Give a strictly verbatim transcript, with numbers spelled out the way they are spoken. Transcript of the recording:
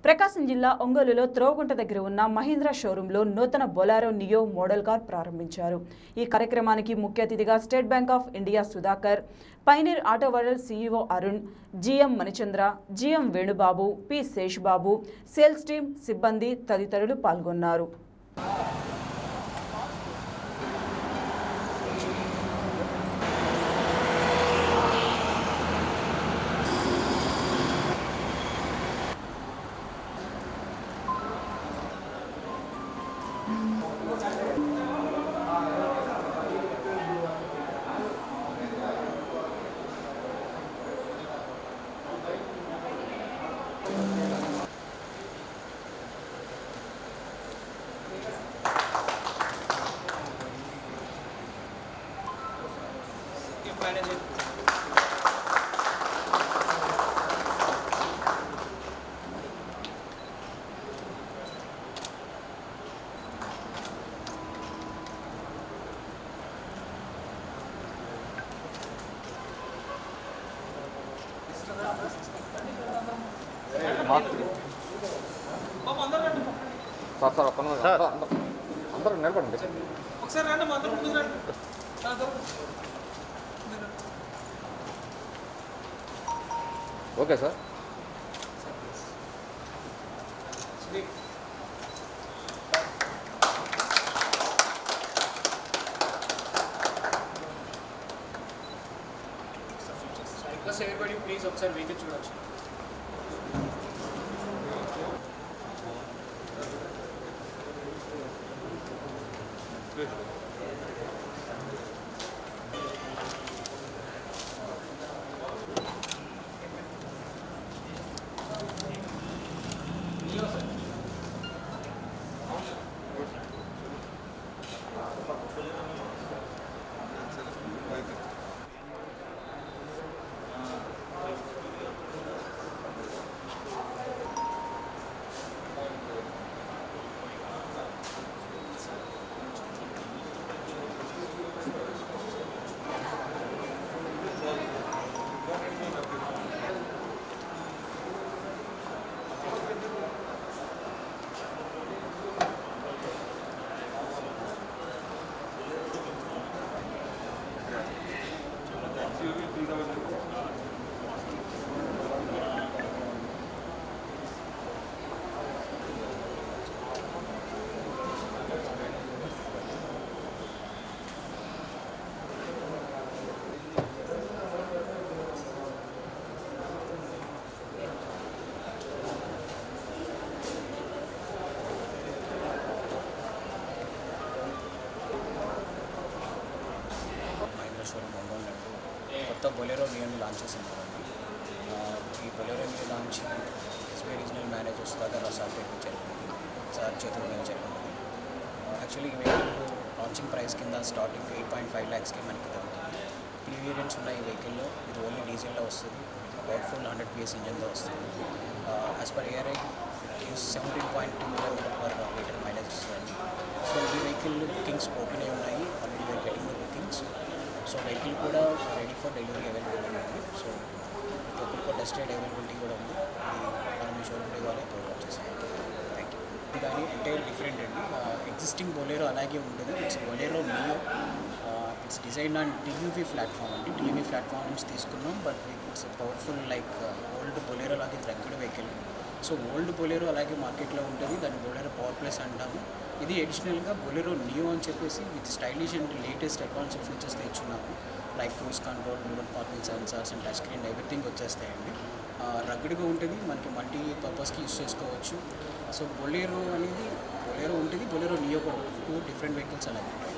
ప్రకాశం జిల్లా ఒంగోలులో త్రోగుంట దగ్గర ఉన్న మహీంద్రా షోరూంలో నూతన బొలెరో నియో మోడల్ కార్ ప్రారంభించారు. ఈ కార్యక్రమానికి ముఖ్య అతిథిగా State Bank of India Sudhakar, Pioneer Auto World CEO Arun, GM Manichandra, GM Venubabu, P Seshababu, sales team సిబ్బంది తదితరులు పాల్గొన్నారు. సార్ సార్ ఒక్క సార్ అందరూ నిలబడండి ఒకసారి రండి అందరూ ముందుకు రండి. Okay sir request everybody please ఒకసారి వెహికల్ చూడొచ్చు. కొత్త బొలెరో నియోని లాంచ్ చేస్తున్నామండి. ఈ Bolero Neo launch SBI regional manager Sudhakar Rao sir పేరు జరిగింది, సార్ చేతుల మీద జరిగింది. యాక్చువల్లీ ఈ వెహికల్ లాంచింగ్ ప్రైస్ కింద స్టార్టింగ్ ఎయిట్ పాయింట్ ఫైవ్ ల్యాక్స్కి మనకి దొరుకుతుంది. త్రీ వేరియంట్స్ ఉన్న ఈ వెహికల్లో ఇది ఓన్లీ డీజిల్లో వస్తుంది, పవర్ఫుల్ హండ్రెడ్ పిఎస్ ఇంజన్తో వస్తుంది. As per ARI seventeen point two kilometre per litre mileage వస్తుంది. సో ఈ వెహికల్ బుకింగ్స్ ఓపెన్ అయి ఉన్నాయి, already we're getting the bookings. So vehicle కూడా రెడీ ఫర్ డెలివరీ అవైలబుల్ ఉంది. సో వెహికల్ కూడా టెస్ట్ రైడ్ అవైలబిలిటీ కూడా ఉంది. ఇది మనం మీ షోరూమ్ ద్వారా ప్రోగ్రామ్ చేసాం. Thank you. ఇది కానీ ఎంటైర్ డిఫరెంట్ అండి. ఎగ్జిస్టింగ్ బొలెరో అలాగే ఉంటుంది. It's Bolero Neo. It's design on TUV platform అండి. టీయూవీ ప్లాట్ఫామ్ నుంచి తీసుకున్నాం, but it's powerful like old Bolero లాగే తగ్గడు వెహికల్. సో ఓల్డ్ బొలెరో అలాగే మార్కెట్లో ఉంటుంది, దాన్ని బొలెరో పవర్ ప్లస్ అంటాము. ఇది అడిషనల్గా బొలెరో నియో అని చెప్పేసి with stylish and latest advanced features తెచ్చున్నాము. Like cruise control, remote parking sensors and touch screen everything వచ్చేస్తాయండి. రగ్డ్గా ఉంటుంది, మనకి మల్టీ పర్పస్కి యూస్ చేసుకోవచ్చు. సో బొలెరో అనేది బొలెరో ఉంటుంది, బొలెరో నియో కూడా టూ డిఫరెంట్ వెహికల్స్ అలాగే.